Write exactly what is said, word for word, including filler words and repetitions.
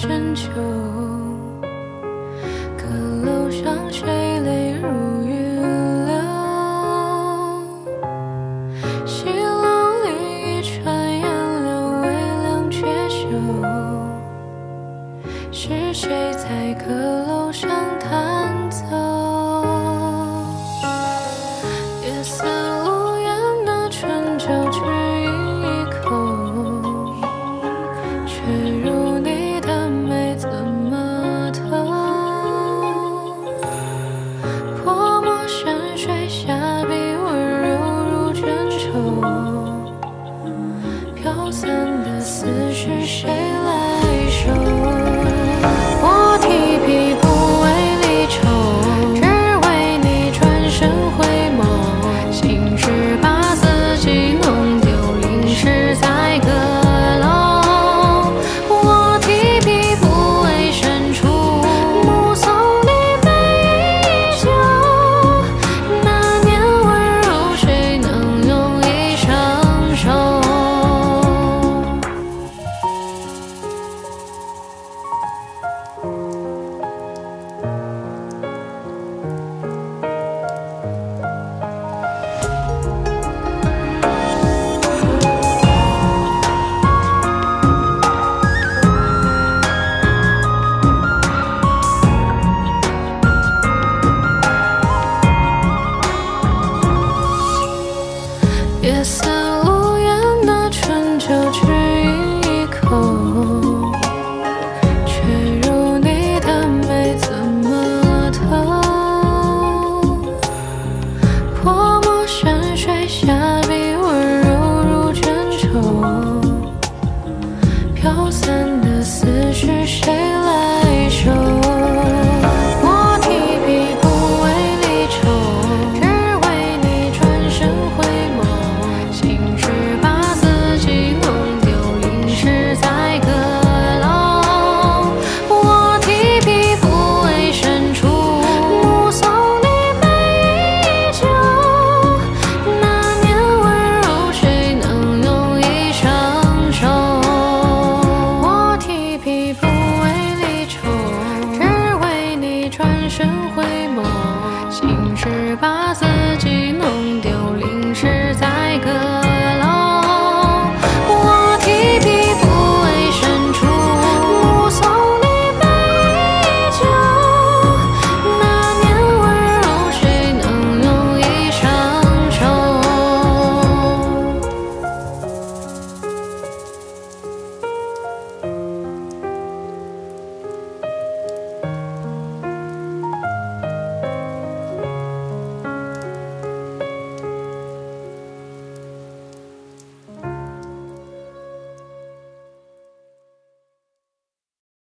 深秋，阁楼上谁泪如雨流？西楼里一船烟柳，微凉却休。是谁在阁楼上弹奏？夜色无言的春秋，只饮一口，却如你的美怎么透？泼墨山水下笔，温柔如卷绸。飘散的思绪，谁来收？我提笔不为离愁，只为你转身回眸。心事把自己弄丢，淋湿在阁楼。我提笔不为深处，目送你背影依旧。那年温柔，谁能用一生守？夜色无言的春秋，只饮一口，却如你的美怎么透？泼墨山水下笔，温柔如卷绸。飘散的思绪，谁